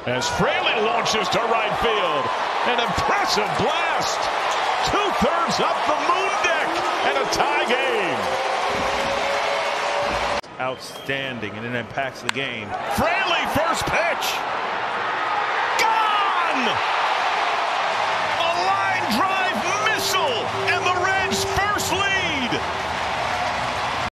As Fraley launches to right field. An impressive blast. 2/3 up the moon deck and a tie game. Outstanding, and it impacts the game. Fraley first pitch. Gone!